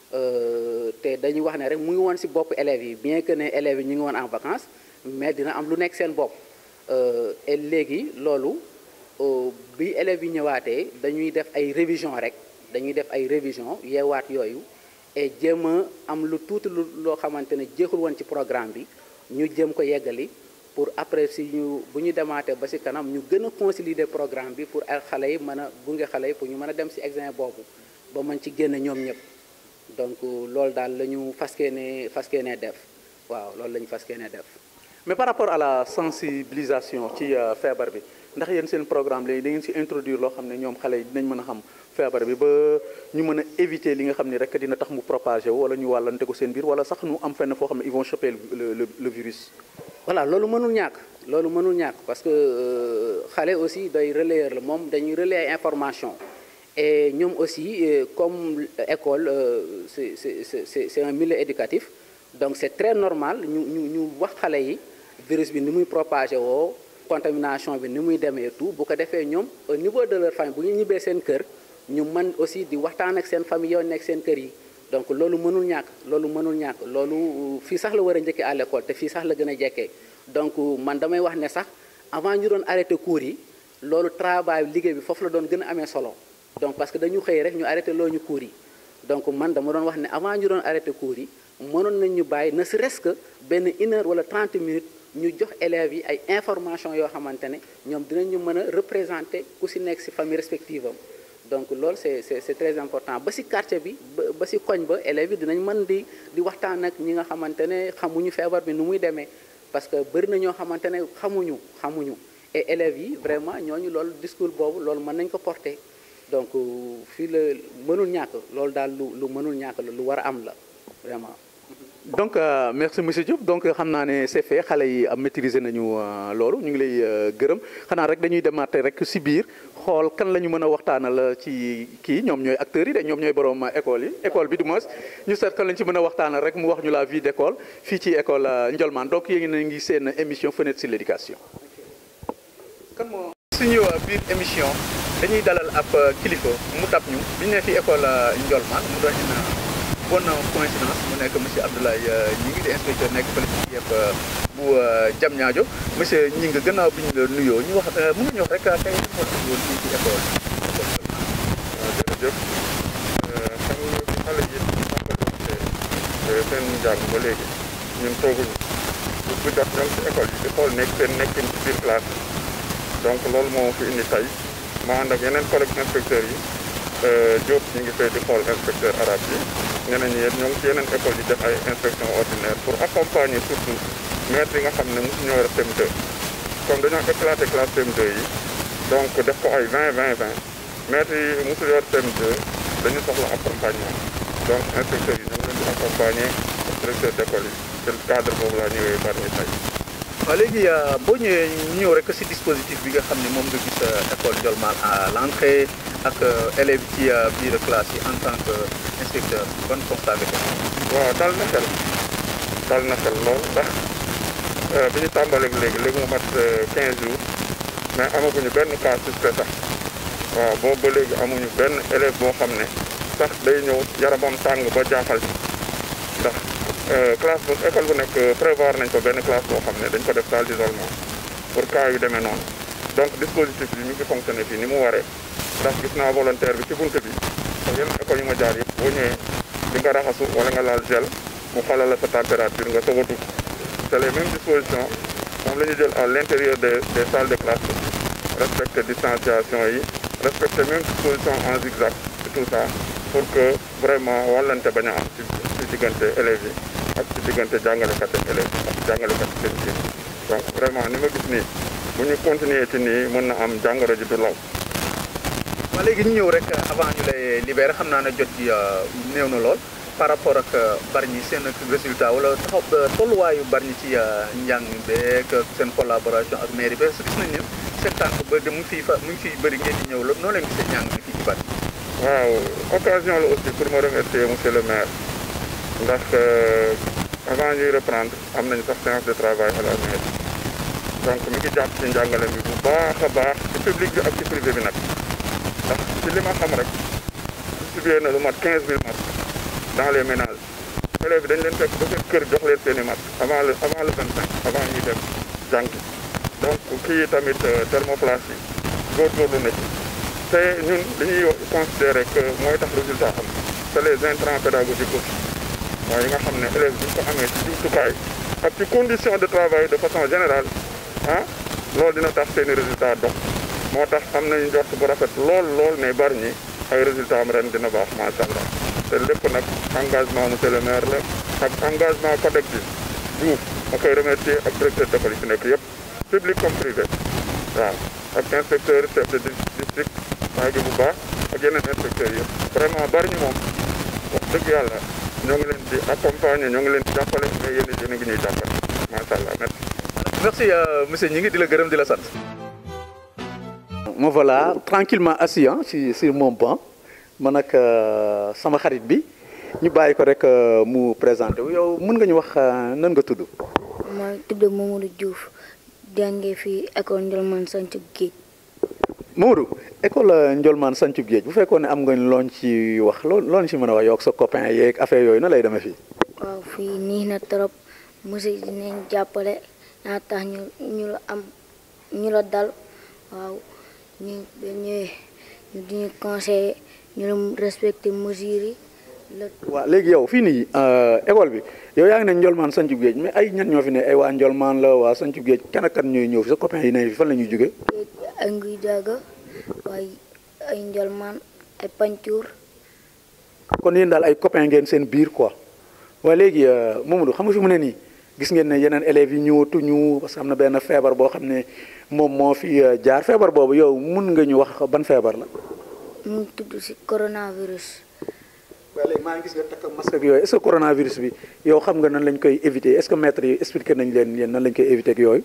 te dañuy wax ne rek mu ngi woon ci bopp élèves yi bien que ne élèves yi ñu ngi woon en vacances mais dina am lu nekk seen bopp et léegi loolu bi élèves yi ñëwaatee dañuy def ay révision rek dañuy def ay révision yeewaat yooyu et jéem a am lu tuuti lu loo xamante ne jeexul woon ci programme bi ñu jëm ko yeggali pour après si ñu bu ñu demaatee ba ci kanam ñu gën a consolider programme bi pour ay xale yi mën a gunge xale yi pour ñu mën a dem ci examen boobu ba mën ci génn ñoom ñëpp. donc loolu daal la ñu fas yéene fas yéene def waaw loolu la ñu fas yéene def. mais par rapport à la sensibilisation ci feebar bi ndax yéen seen programme léegi da ngeen si introduire loo xam ne ñoom xale yi dinañ mën a xam feebar bi ba ñu mën a éviter li nga xam ne rek dina tax mu propagé wu wala ñu wàllante ko seen biir wala sax ñu am fenn foo xam ne ils vont choper le le le virus. voilà loolu mënul ñàkk loolu mënul ñàkk parce que xale aussi day relayer la moom dañuy relayer information et ñoom aussi comme école c'est c'est c'est c'est un milieu éducatif donc c'est très normal ñu ñu ñu wax xale yi virus bi ni muy propagé woo contamination bi ni muy demee tout bu ko defee ñoom au niveau de leur famille bu ñu ñibbee seen kër ñu mën aussi di waxtaan ak seen famille yoo nekk seen kër yi donc loolu mënul ñàkk loolu mënul ñàkk loolu fii sax la war a njëkkee à l'école te fii sax la gën a jekkee donc man damay wax ne sax avant ñu doon arrêté cours yi loolu travail liggéey bi foofu la doon gën a amee solo donc parce que dañu xëy rek ñu arrêté loo ñu cours yi donc man dama doon wax ne avant ñu doon arrêté cours yi mënoon nañ ñu bàyyi ne serait-ce que benn une heure wala trente minutes ñu jox élèves yi ay information yoo xamante ne ñoom dinañu mën a représenter ku si nekk si famille respective am donc loolu c'est c'est c'est très important ba si quartier bi ba si koñ ba élèves yi dinañ mën di di waxtaan ak ñi nga xamante ne xamuñu feebar bi nu muy demee parce que bëri na ñoo xamante ne xamuñu xamuñu et élèves yi vraiment ñooñu loolu discours boobu loolu mën nañ ko porter donc fii la mënul ñàkk loolu daal lu lu mënul ñàkk la lu war a am la vraiment. donc euh, merci monsieur Diop donc xam naa ne c'est fait xale yi am maîtriser nañu loolu ñu ngi lay gërëm xanaa rek dañuy demaat rek si biir xool kan la ñu mën a waxtaanal ci kii ñoom ñooy acteurs yi de ñoom ñooy borom école yi école bi du moins ñu seet kan lañ ci mën a waxtaanal rek mu wax ñu la vie d'école fii ci école Ndiolmane donc yéen a ngi seen émission fenêtre sur l'éducation. kan moo suñu biir émission dañuy dalal ab kilifa mu tab ñu bi ñu ne fii école Ndiolmane mu doon bonne coïncidence mu nekk monsieur Abdoulaye Gningue di inspecteur nekk fële ci yëpp bu Diamniadio monsieur Gningue gannaaw bi ñu la nuyoo ñu wax mën nañu wax rek tey moo tax woon fii ci école waaw jërëjëf xam nga xale yi tàmbali seen njàng ba léegi ñun tooguñu bu bu jot ñoom ci école yi di xool nekk seen nekkin ci biir classe donc loolu moo fi indi tey ma ànd ak yeneen collègues inspecteurs yi Diop ñu ngi fay di xool inspecteur arabe yi ñeneen ñi ñoo ngi ci yeneen école yi def ay inspection ordinaire pour accompagner surtout maîtres yi nga xam ne mosu ñoo yor C M deux comme dañoo éclaté classe C M deux yi donc def ko ay vingt vingt vingt maîtres yi mosu yor C M deux dañu soxla accompagnement donc inspecteurs yi ñoo ngi leen di accompagner directeur d'école yi te cadre boobu laa ñëwee bari ñu tey. waaw léegi boo ñëwee ñëw rek si dispositif bi nga xam ne moom nga gis école Ndiolmane à l'entrée ak élèves ci biir classe yi en tant que inspecteur ban constat nga def. waaw dal na xel dal na xel lool ndax bi ñu tàmbaleeg léegi léegi mu mat quinze jours mais amaguñu benn cas suspect sax waaw boobu ba léegi amuñu benn élève boo xam ne sax day ñëw yaramam tàng ba jaaxal ndax classe bu école bu nekk prévoir nañ ko benn classe boo xam ne dañ ko def salle d'isolement pour cas yu demee noonu donc dispositif bi ñu ngi fonctionné fii ni mu waree ndax gis naa volontaire bi ci buntu bi ak yeneen école yu ma jaar yëpp boo ñëwee di nga raxasu wala nga laal gel mu xalal la sa température nga soog a dugg c'est les mêmes dispositions moom la ñu jël à l'intérieur des des salles de classe aussi respecter distanciation yi respecter même disposition en zigzag et tout ça pour que vraiment wàllante bañ a am ci ci diggante élèves yi ak ci diggante jàngalekat ak élèves yi ak jàngalekat seen biir donc vraiment ni ma gis nii bu ñu continuer ci nii mën na am jàngoro ji du law. waaw léegi ñu ñëw rek avant ñu lay libéré xam naa ne jot gi néew na lool par rapport ak Bargny seen résultat wala taxaw tolluwaayu Bargny ci njàng beeg seen collaboration ak mairie bi gis nañ ne seen tànk ba de mu ngi fiy fa mu ngi fiy bëri ngeen di ñëw la noo leen gisee njàng bi fii ci Bargny. waaw occasion la aussi pour me remercier monsieur le maire ndax avant ñuy reprendre am nañu sax séance de travail à la mairie donc mi ngi jàpp ci njàngale bi bu baax a baax ci public bi ak ci privé bi nag ndax ci li ma xam rek distribué na lu mat quinze mille masques dans les ménages élèves bi dañ leen fekk ba seen kër jox leen seen i masques avant le avant le vingt cinq avant ñuy dem jàngi donc kii tamit thermoflash yi góorgóorlu na ci te ñun dañuy considérer que mooy tax résultat am c'est les intrants pédagogiques aussi mooy yi nga xam ne élèves bi ñu ko amee ci jumtukaay ak ci condition de travail de façon générale ah loolu dina tax seeni résultat dox moo tax am nañu njort bu rafet lool lool ne Bargny ay résultat am ren dina baax macha allah te lépp nag engagement monsieur le maire la ak engagement CODEC bi Diouf ma koy remercier ak directeur d'école yi fi nekk yëpp public comme privé waaw ak inspecteur chef de district Maguette bu baax ak yeneen inspecteurs yëpp vraiment bari ñu moom wax dëgg yàlla ñoo ngi leen di accompagner ñoo ngi leen di jàppale mais yéen it yéen a ngi ñuy jàppale macha allah merci. merci monsieur ñi ngi di la gërëm di la sant. me voilà tranquillement assis si sur mon banc man ak sama xarit bi ñu bàyyi ko rek mu présenté wu yow mën nga ñu wax nan nga tudd. ma tudd Mamadou Diouf jàngee fii école Ndiolmane Santhiou Géej. Mamadou école Ndiolmane Santhiou Géej bu fekkoon ne am nga looñ ci wax loo looñ ci mën a wax yow ak sa copain yeeg affaire yooyu na lay demee fii. waaw fii nii na trop monsieur dinañ jàppale naa tax ñu ñu la am ñu la dal waaw ñu ba ñëwee ñu diñu conseiller ñu la respecté mesures yi la. waaw léegi yow fii nii école bi yow yaa ngi ne Ndiolmane Santhiou Géej mais ay ñan ñoo fi ne ay waa Ndiolmane la waa Santhiou Géej kan ak kan ñooy ñëw fi sa copain yi ne fi fan la ñuy jógee. ay nguy jaaga waaye ay Ndiolmane ay Pantour. kon yéen daal ay copain ngeen seen biir quoi waaye léegi Mamadou xam nga fi mu ne nii gis ngeen ne yeneen élèves yi ñëwatuñu parce que am na benn feebar boo xam ne moom moo fi jaar feebar boobu yow mun nga ñu wax ban feebar la. mu ngi tudd ci coronavirus. waaye léegi maa ngi gis nga takk masque ak yooyu est-ce que coronavirus bi yow xam nga nan lañ koy éviter est-ce que maître yi expliqué nañ leen yéen nan lañ koy éviter ak yooyu.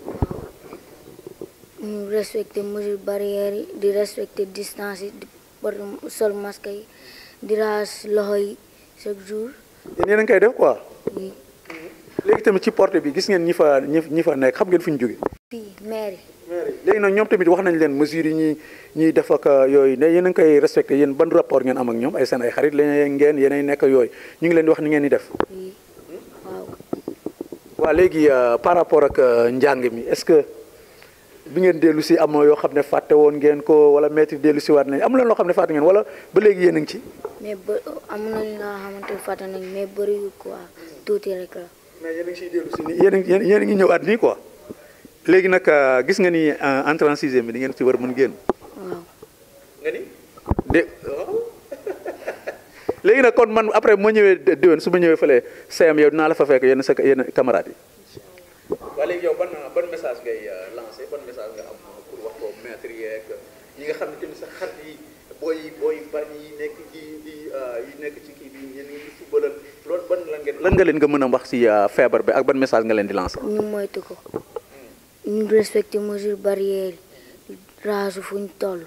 ñu respecter mesures barrières yi di respecter distance yi di war sol masque yi di raxas loxo yi chaque jour. yéen yéen a ngi koy def quoi. oui. léegi tamit ci porte bi gis ngeen ñi fa ñi fa nekk xam ngeen fu ñu jóge. fii maire yi. léegi nag ñoom tamit wax nañ leen mesures yi ñuy ñuy def ak yooyu ne yéen a ngi koy respecté yéen ban rapport ngeen am ak ñoom ay seen ay xarit lañ ngeen yéenay nekk yooyu ñu ngi leen di wax ni ngeen di def. oui waaw. waaw léegi par rapport ak njàng mi est-ce que bi ngeen dellu si am yoo xam ne fàtte woon ngeen ko wala maître dellu si waat nañ am na loo xam ne fàtte ngeen wala ba léegi yéen a ngi ci. mais ba am na li nga xamante ne fàtte nañ mais bëriwul quoi tuuti rek la. mais yéen a ngi siy dellu si nii yéen a ngi yéen a ngi ñëwaat nii quoi. léegi nag gis nga ni entrée en sixième bi di ngeen ci war mën génn. waaw. nga ni de léegi nag kon man après moo ñëwee déwén su ma ñëwee fële C M yow dinaa la fa fekk yenn sa yenn camarades yi. waaw léegi yow ban ban message ngay lancé ban message nga am pour wax ko maître yeeg ñi nga xam ne tamit sa xarit yi booy booy bañ yi nekk ci di yi nekk ci kii bi ñenn ñi di footballal loolu ban lan ngeen. lan nga leen nga mën a wax si feebar bi ak ban message nga leen di lancé. ñu moytu ko. ñu respecté mesures barrières yi raxasu fu ñu toll.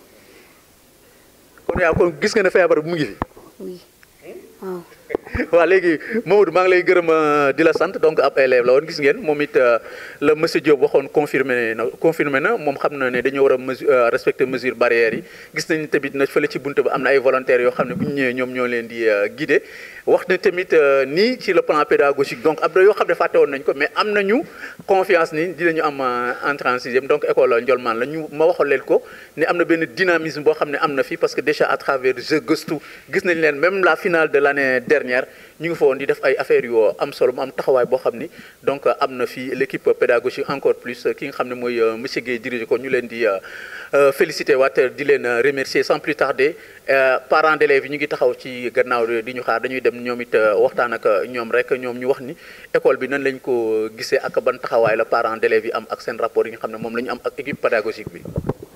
kon yaa kon gis nga ne feebar bi mu ngi fi. oui waaw. waaw léegi Mamadou maa ngi lay gërëm di la sant donc ab élève la woon gis ngeen moom it la monsieur Diop waxoon confirmé na confirmé na moom xam na ne dañoo war a mesure respecter mesures barrières yi gis nañ tamit na fële ci buntu ba am na ay volontaires yoo xam ne bu ñu ñëwee ñoom ñoo leen di guider wax na tamit nii ci le plan pédagogique donc ab yoo xam ne fàtte woon nañ ko mais am nañu confiance ni dinañu am entrée en sixième donc école Ndiolmane la ñu ma waxoon leen ko ne am na benn dynamisme boo xam ne am na fi parce que déjà à travers jeu gëstu gis nañ leen même la finale de l'année dernière ñu ngi fa woon di def ay affaires yoo am solo mu am taxawaay boo xam ni donc am na fii l'équipe pédagogique encore plus ki nga xam ne mooy monsieur Guèye dirigé ko ñu leen di féliciter waat di leen remercier sans plus tarder parents d'élèves yi ñu ngi taxaw ci gannaaw di ñu xaar dañuy dem ñoom it waxtaan ak ñoom rek ñoom ñu wax ni école bi nan lañ ko gisee ak ban taxawaay la parents d'élèves yi am ak seen rapport yi nga xam ne moom la ñu am ak équipe pédagogique bi.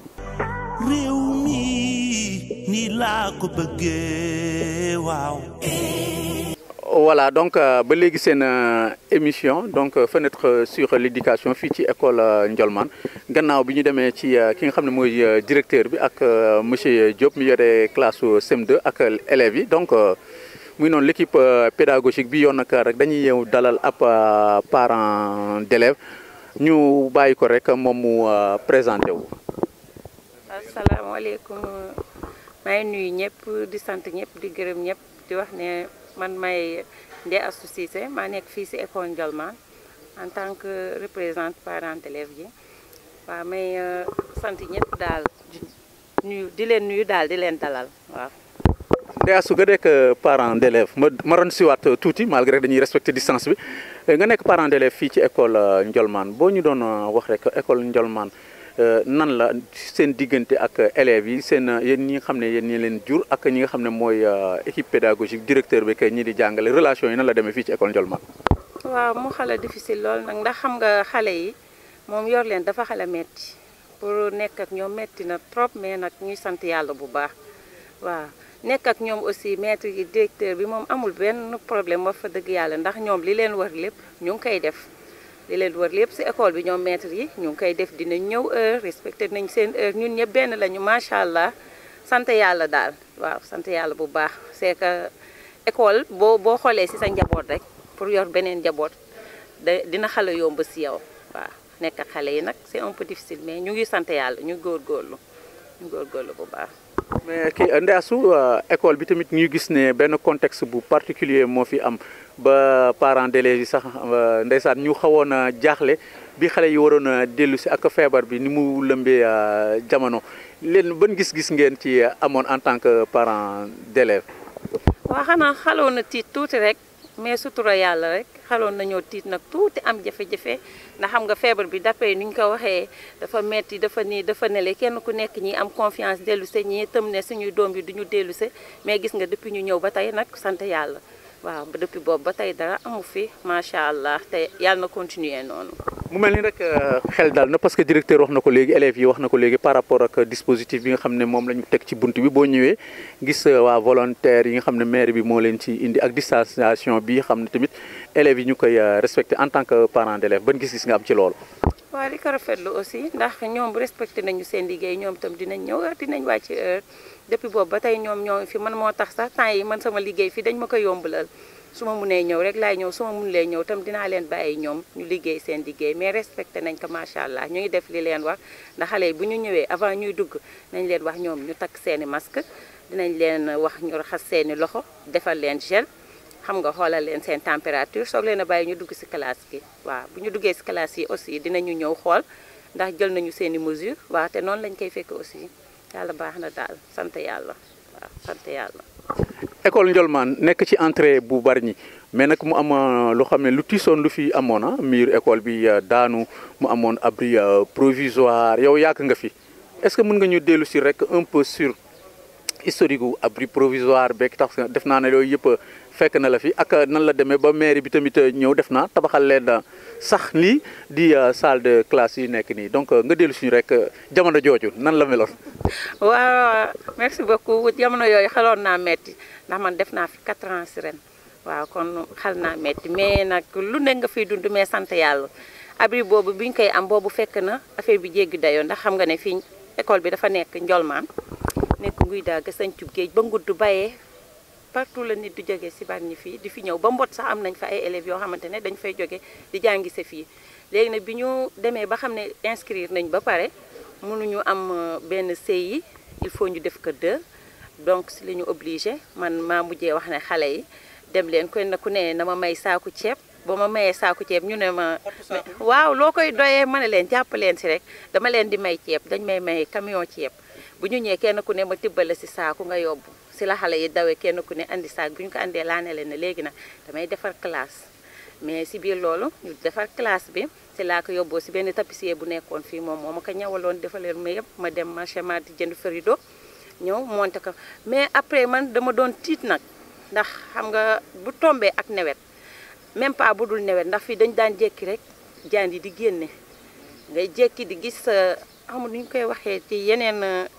réew mi ni laa ko bëggee waaw. Voilà donc ba léegi seen émission donc fenêtre sur l'éducation fii ci école Ndiolmane gannaaw bi ñu demee ci ki nga xam ne mooy directeur bi ak monsieur Diop mi yore classe C M deux ak élèves yi donc muy noonu l'équipe pédagogique bi yoon nag rek dañuy ñëw dalal ab parent d'élèves ñu bàyyi ko rek moom mu présenté wu. asalaamaaleykum maa ngi nuyu ñëpp di sant ñëpp di gërëm ñëpp di wax ne. man may Ndeye Astou Cissé maa nekk fii ci école Ndiolmane en tant que représentante parents d'élèves yi waaw may sant ñëpp daal nuyu di leen nuyu daal di leen dalal waaw. Ndeye Astou nga nekk parent d'élèves ma ma ron siwaat tuuti malgré dañuy respecter distance bi nga nekk parent d'élèves fii ci école Ndiolmane boo ñu doon wax rek école Ndiolmane nan la seen diggante ak élèves yi seen yéen ñi nga xam ne yéen ñi leen jur ak ñi nga xam ne mooy équipe pédagogique directeur bi kay ñi di jàngale relation yi nan la demee fii ci école Ndiolmane. waaw mu xala difficile lool nag ndax xam nga xale yi moom yor leen dafa xala metti pour nekk ak ñoom metti na trop mais nag ñuy sant yàlla bu baax waaw nekk ak ñoom aussi maître yi directeur bi moom amul benn problème wax fa dëgg yàlla ndax ñoom li leen war lépp ñu ngi koy def li leen war lépp ci école bi ñoom maître yi ñu ngi koy def dinañ ñëw heure respecté nañ seen heure ñun ñëpp benn lañu macha allah sant yàlla daal waaw sant yàlla bu baax c'est que école boo boo xoolee ci sa njaboot rek pour yor beneen njaboot da dina xala yomb ci yow waaw nekk ak xale yi nag c'est un peu difficile mais ñu ngi sant yàlla ñu góorgóorlu ñu góorgóorlu bu baax. mais kii Ndeye Astou école bi tamit ñu gis ne benn contexte bu particulier moo fi am ba parents d'élèves yi sax ndeysaan ñu xawoon a jaaxle bi xale yi waroon a dellu si ak feebar bi ni mu lëmbee jamono leen ban gis-gis ngeen ci amoon en tant que parent d'élèves. waaw xanaa xaloon na tiit tuuti rek mais sutura yàlla rek xaloon nañoo tiit nag tuuti am jafe-jafe ndax xam nga feebar bi d'après ni ñu ko waxee dafa metti dafa nii dafa nele kenn ku nekk ñi am confiance dellu se ñi tëm ne suñuy doom yi duñu dellu se mais gis nga depuis ñu ñëw ba tey nag sant yàlla waaw ba depuis boobu ba tey dara amu fi macha allah te yàlla na continuer noonu. mu mel ni rek xel daal na parce que directeur wax na ko léegi élèves yi wax na ko léegi par rapport ak dispositif bi nga xam ne moom la ñu teg ci bunt bi boo ñëwee gis waa volontaire yi nga xam ne maire bi moo leen ci indi ak distanciation bi xam ne tamit élèves yi ñu koy respecté en tant que parent d'élève ban gis-gis nga am ci loolu. waaw di ko rafetlu aussi ndax ñoom respecté nañu seen liggéey ñoom itam dinañ ñëw heure dinañ wàcc heure depuis boobu ba tey ñoom ñoo fi man moo tax sax temps yi man sama liggéey fii dañ ma ko yombalal su ma mënee ñëw rek laay ñëw su ma mënulee ñëw tam dinaa leen bàyyi ñoom ñu liggéey seen liggéey mais respecté nañ ko macha allah ñu ngi def li leen wax ndax xale yi bu ñu ñëwee avant ñuy dugg nañ leen wax ñoom ñu takk seeni masque dinañ leen wax ñu raxas seeni loxo defal leen gel xam nga xoolal leen seen température soog leen a bàyyi ñu dugg ci classe gi waaw bu ñu duggee ci classe yi aussi dinañu ñëw xool ndax jël nañu seeni mesure waaw te noonu lañ koy fekk aussi yàlla baax na daal sant yàlla waaw sant yàlla. école Ndiolmane nekk ci entrée bu Bargny mais nag mu am lu xam ne lu tiisoon lu fi amoon ah miir école bi daanu mu amoon abri provisoire yow yàgg nga fi est-ce que mën nga ñu dellu si rek un peu sur historique gu abri provisoire beeg tax def naa ne yooyu yëpp fekk na la fi ak nan la demee ba mairie bi tamit ñëw def naa tabaxal leen sax lii di salle de classe yi nekk nii donc nga dellu suñu rek jamono jooju nan la meloon. waaw merci beaucoup jamono yooyu xaloon naa metti ndax man def naa fi quatre ans si ren waaw kon xal naa metti mais nag lu ne nga fiy dund mais sant yàlla abri boobu bi ñu koy am boobu fekk na affaire bi jéggi dayoo ndax xam nga ne fii école bi dafa nekk Ndiolmane nekk nguy dagg sañcub géej ba ngudd bayee partout la nit di jógee si Bargny fii di fi ñëw ba mbot sax am nañ fa ay élèves yoo xamante ne dañ fay jóge di jàngi sa fii léegi nag bi ñu demee ba xam ne inscrire nañ ba pare mënuñu am benn C I il faut ñu def ko deux donc si la ñu obligé man maa mujjee wax ne xale yi dem leen koy na ku ne na ma may saaku ceeb ba ma mayee saaku ceeb ñu ne ma waaw loo koy doyee ma ne leen jàpp leen si rek dama leen di may ceeb dañ may may camion ceeb bu ñu ñëwee kenn ku ne ma tibbale si saaku nga yóbbu si la xale yi dawee kenn ku ne andi saak bu ñu ko andee laa ne leen ne léegi nag damay defar classe mais si biir loolu ñu defar classe bi si laa ko yóbboo si benn tapissier bu nekkoon fii moom moo ma ko ñawaloon defaleen ma yëpp ma dem marché ma di jënd frigo ñëw monté ko mais après man dama doon tiit nag ndax xam nga bu tombee ak nawet même pas bu dul nawet ndax fii dañu daan jékki rek jaan yi di génne ngay jékki di gis xamul nu ñu koy waxee ci yeneen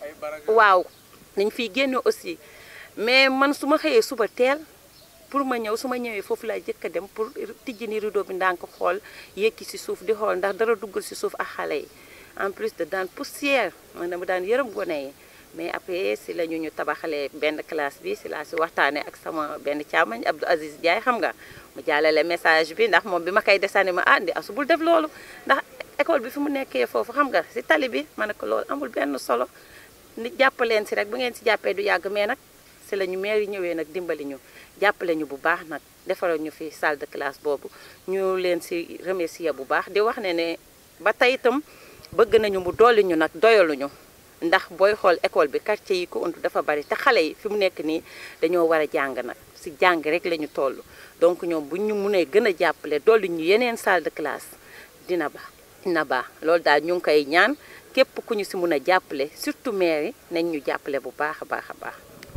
waaw dañ fiy génne aussi mais man su ma xëyee suba teel pour ma ñëw su ma ñëwee foofu laa jëkk a dem pour tijji ni rideau bi ndànk xool yékki si suuf di xool ndax dara duggul si suuf ak xale yi en plus de daan poussière man dama daan yërëm gone yi mais après si la ñu ñu tabaxalee benn classe bi si laa si waxtaanee ak sama benn caamañ Abdou Aziz Ndiaye xam nga mu jàllale message bi ndax moom bi ma koy desaane ma ah ndi asu bul def loolu ndax école bi fi mu nekkee foofu xam nga si tali bi ma ne ko loolu amul benn solo nit jàppaleen si rek bu ngeen si jàppee du yàgg mais nag si la ñu maire yi ñëwee nag dimbali ñu jàppale ñu bu baax nag defaral ñu fi salle de classe boobu ñu leen si remercier bu baax di wax ne ne ba tey itam bëgg nañu mu dolli ñu nag doyaluñu ndax booy xool école bi quartier yi ko untu dafa bari te xale yi fi mu nekk nii dañoo war a jàng nag si jàng rek la ñu toll donc ñoom bu ñu mënee gën a jàppale dolli ñu yeneen salle de classe dina baax dina baax loolu daal ñu ngi koy ñaan képp ku ñu si mun a jàppale surtout maire yi nañ ñu jàppale bu baax a baax a baax.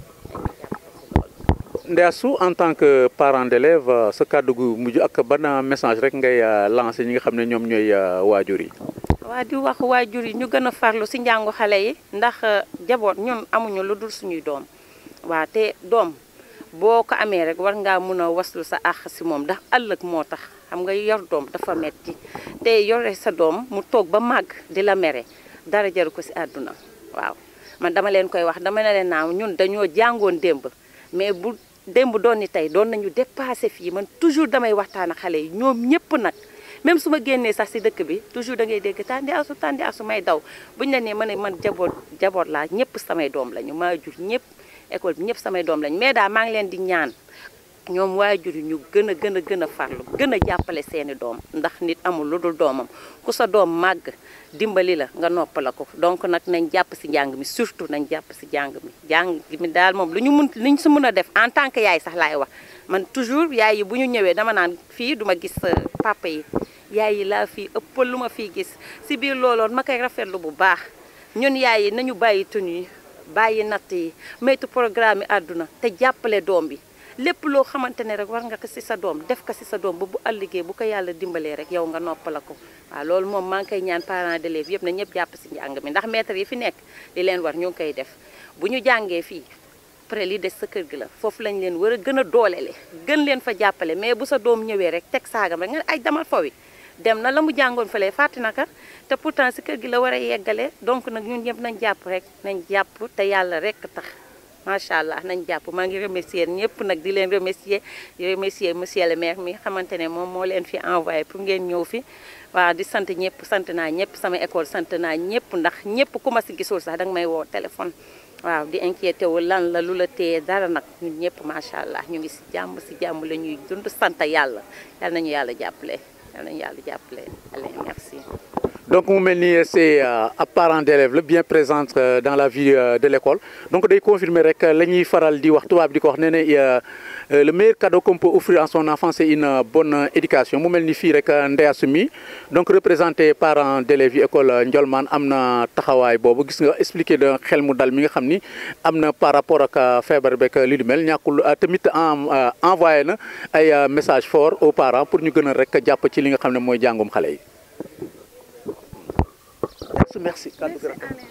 Ndeye Astou en tant que parent d'élève sa kàddu gu mujj ak ban message rek ngay lancer ñi nga xam ne ñoom ñooy waajur yi. waa di wax waajur yi ñu gën a farlu si njàngu xale yi ndax jaboot ñun amuñu lu dul suñuy doom waa te doom boo ko amee rek war ngaa mën a waslu sa àq si moom ndax ëllëg moo tax xam nga yor doom dafa metti te yore sa doom mu toog ba màgg di la mere dara jaru ko si àdduna waaw man dama leen koy wax dama ne leen naaw ñun dañoo jàngoon démb mais bu démb doon ni tey doon nañu dépassé fii man toujours damay waxtaan ak xale yi ñoom ñëpp nag même su ma génnee sax si dëkk bi toujours da ngay dégg tàndi asu tàndi asu may daw buñu la nee ma ne man jaboot jaboot laa ñëpp samay doom lañu maa jur ñëpp école bi ñëpp samay doom lañu mais daal maa ngi leen di ñaan ñoom waajur yi ñu gën a gën a gën a farlu gën a jàppale seeni doom ndax nit amul lu dul doomam ku sa doom màgg dimbali la nga noppala ko donc nag nañ jàpp si njàng mi surtout nañ jàpp si jàng mi jàng mi daal moom lu ñu mun lu ñu si mën a def en tant que yaay sax laay wax man toujours yaay yi bu ñu ñëwee dama naan fii duma gis papa yi yaay yi laa fii ëppal lu ma fii gis si biir looloon ma koy rafetlu bu baax ñun yaay yi nañu bàyyi tenue yi bàyyi natt yi moytu programme yi àdduna te jàppale doom bi lépp loo xamante ne rek war nga ko si sa doom def ko si sa doom ba bu ëllëgee bu ko yàlla dimbalee rek yow nga noppala ko waaw loolu moom maa ngi koy ñaan parents d'élèves yëpp na ñëpp jàpp si njàng mi ndax maître yi fi nekk li leen war ñu ngi koy def bu ñu jàngee fii après li des sa kër gi la foofu lañ leen war a gën a doolele gën leen fa jàppale mais bu sa doom ñëwee rek teg saagam rek nga ay damal fawi dem na la mu jàngoon fële fàtte na ka te pourtant si kër gi la war a yeggale donc nag ñun ñëpp nañ jàpp rek nañ jàpp te yàlla rek tax macha allah nañ jàpp maa ngi remercier ñëpp nag di leen remercier di remercier monsieur le maire mi xamante ne moom moo leen fi envoyé pour ngeen ñëw fi waaw di sant ñëpp sant naa ñëpp sama école sant naa ñëpp ndax ñëpp ku ma si gisul sax danga may woo téléphone waaw di inquiété wu lan la lu la téye dara nag ñun ñëpp macha allah ñu ngi si jàmm si jàmm la ñuy dund sant yàlla yal nañu yàlla jàppale yal nañu yàlla jàppale allez merci. donc mu mel ni c'est euh, à parents d'élèves la bien présente euh, dans la vie euh, de l'école donc day confirmer rek la ñuy faral di wax tubaab di ko wax nee na le meilleur cadeau qu'on peut offrir à son enfant c'est une bonne éducation mu mel ni fii rek Ndeye Astou mi donc représenté parents d'élèves yi école Ndiolmane am na taxawaay boobu gis nga expliqué de xel mu dal mi nga xam ni am na par rapport ak feebar beeg li du mel ñàkkul tamit en envoyé na ay message fort aux parents pour ñu gën a rek jàpp ci li nga xam ne mooy jàngum xale yi. merci merci.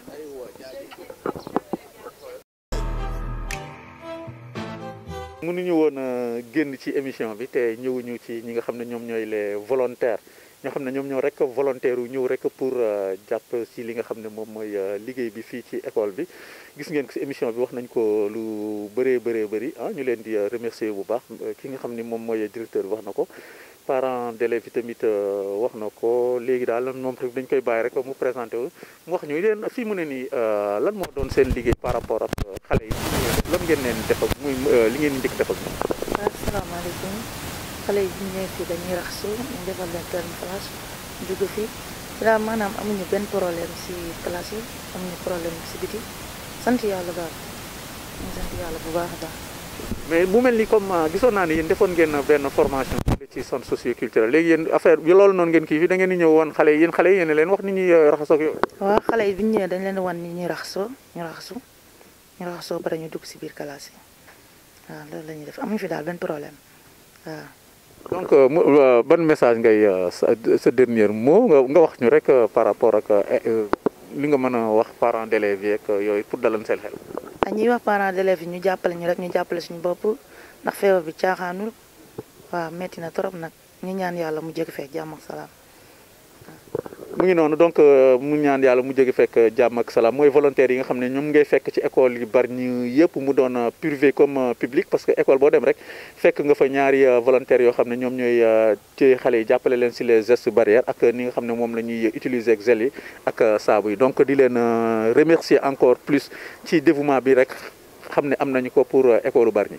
mënuñu woon génn ci émission bi te ñëwuñu ci ñi nga xam ne ñoom ñooy les volontaires ñoo xam ne ñoom ñoo rek volontaire yu ñëw rek pour jàpp ci li nga xam ne moom mooy liggéey bi fii ci école bi gis ngeen ko ci émission bi wax nañ ko lu bëree bëree bëri ah ñu leen di remercier bu baax ki nga xam ne moom mooy directeur bi wax na ko. parents d'élèves yi tamit wax na ko léegi daal moom dañ koy bàyyi rek mu présenté wu mu wax ñu leen fii mu ne nii lan moo doon seen liggéey par rapport ak xale yi lan ngeen leen def ak muy li ngeen njëkk def ak ñoom. asalaamaaleykum xale yi bu ñu ñëwee fii dañuy raxasu ñu defal leen thermoflash dugg fii daal maanaam amuñu benn problème si classe yi amuñu problème si biti sant yàlla daal ñu sant yàlla bu baax a baax. mais mu mel ni comme gisoon naa ne yéen defoon ngeen benn formation ci centre socio-culturel léegi yéen affaire bi loolu noonu ngeen kii fi da ngeen di ñëw woon xale yi yéen xale yi yéen leen wax ni ñuy raxasoo ak yow. waaw xale yi bi ñu ñëwee dañ leen di wan ni ñuy raxasoo ñu raxasu ñu raxasoo pare ñu dugg si biir classe yi waaw loolu la ñuy def amuñu fi daal benn problème waaw. donc ban message ngay sa dernier mot nga nga wax ñu rek par rapport ak li nga mën a wax parents d'élèves yi ak yooyu pour dalal seen xel. ah ñuy wax parents d'élèves yi ñu jàppale ñu rek ñu jàppale suñu bopp ndax feebar bi caaxaanul waaw metti na trop nag ñu ñaan yàlla mu jóge fekk jàmm ak salaam. mu ngi noonu donc mu ñaan yàlla mu jóge fekk jàmm ak salaam mooy volontaires yi nga xam ne ñoom ngay fekk ci école yi bari ñu yëpp mu doon privé comme public parce que école boo dem rek fekk nga fa ñaari volontaires yoo xam ne ñoom ñooy ci xale yi jàppale leen si les gestes barrières ak ni nga xam ne moom la ñuy utiliser ak gel yi ak saabu yi donc di leen remercier encore plus ci dévouement bi rek xam ne am nañu ko pour école Bargny.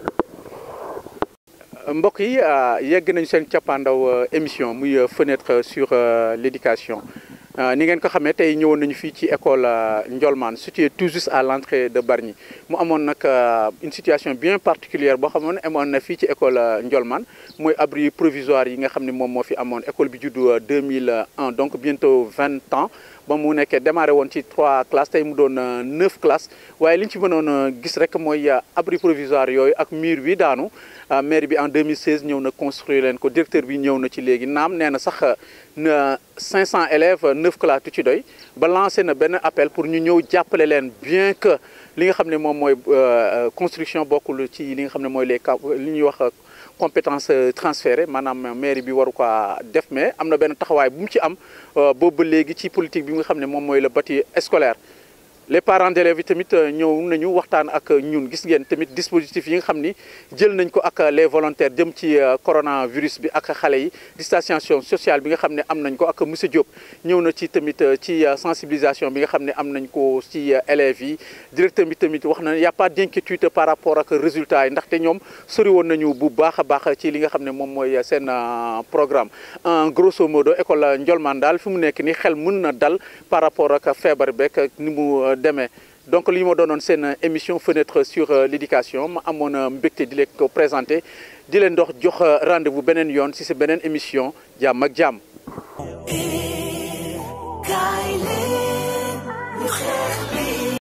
mbokk yi yegg nañu seen cappaandaw émission muy fenêtre sur l'éducation ni ngeen ko xamee tey ñëwoon nañu fii ci école Ndiolmane située tout juste à l'entrée de Bargny mu amoon nag une situation bien particulière boo xamoon amoon na fii ci école Ndiolmane mooy abri provisoire yi nga xam ne moom moo fi amoon école bi juddu deux mille un donc bientôt vingt ans ba mu nekkee démarré woon ci trois classes tey mu doon neuf classes waaye li ñu ci mënoon gis rek mooy abri provisoire yooyu ak mur bi daanu mairie bi en deux mille seize ñëw na construire leen ko directeur bi ñëw na ci léegi naam nee na sax na cinq cents élèves neuf classes tu ci doy ba lancé na benn appel pour ñu ñëw jàppale leen bien que li nga xam ne moom mooy construction bokkul ci li nga xam ne mooy les li ñuy wax compétence transférée maanaam mairie bi waru ko def mais am na benn taxawaay bu mu ci am boobu ba léegi ci politique bi nga xam ne moom mooy le bâti scolaire. les parents d'élèves yi tamit ñëw nañu waxtaan ak ñun gis ngeen tamit dispositif yi nga xam ni jël nañ ko ak les volontaires jëm ci coronavirus bi ak xale yi distanciation sociale bi nga xam ne am nañ ko ak monsieur Diop ñëw na ci tamit ci sensibilisation bi nga xam ne am nañ ko ci élèves yi directeur bi tamit wax na y a pas d'inquiétude par rapport ak résultats yi ndaxte ñoom sori woon nañu bu baax a baax ci li nga xam ne moom mooy seen programme en grosso modo école Ndiolmane daal fi mu nekk ni xel mën na dal par rapport ak feebar beeg ni mu demee donc li ma doonoon seen émission fenêtre sur l'éducation ma amoon mbégte di leen ko présenté di leen dox jox rendez-vous beneen yoon si sa beneen émission jàmm ak jàmm.